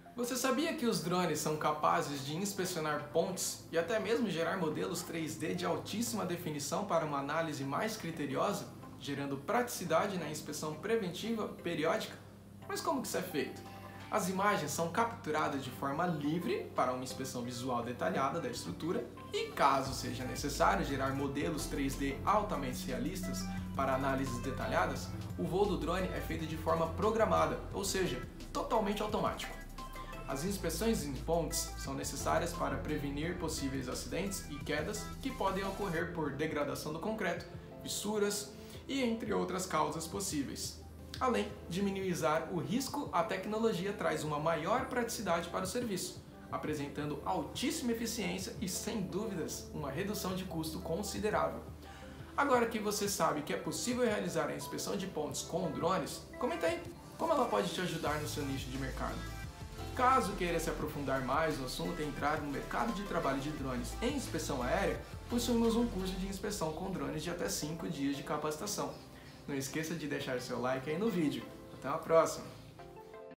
Você sabia que os drones são capazes de inspecionar pontes e até mesmo gerar modelos 3D de altíssima definição para uma análise mais criteriosa, gerando praticidade na inspeção preventiva periódica? Mas como que isso é feito? As imagens são capturadas de forma livre para uma inspeção visual detalhada da estrutura e, caso seja necessário gerar modelos 3D altamente realistas para análises detalhadas, o voo do drone é feito de forma programada, ou seja, totalmente automático. As inspeções em pontes são necessárias para prevenir possíveis acidentes e quedas que podem ocorrer por degradação do concreto, fissuras e entre outras causas possíveis. Além de minimizar o risco, a tecnologia traz uma maior praticidade para o serviço, apresentando altíssima eficiência e, sem dúvidas, uma redução de custo considerável. Agora que você sabe que é possível realizar a inspeção de pontes com drones, comenta aí como ela pode te ajudar no seu nicho de mercado. Caso queira se aprofundar mais no assunto e entrar no mercado de trabalho de drones em inspeção aérea, possuímos um curso de inspeção com drones de até 5 dias de capacitação. Não esqueça de deixar seu like aí no vídeo. Até a próxima!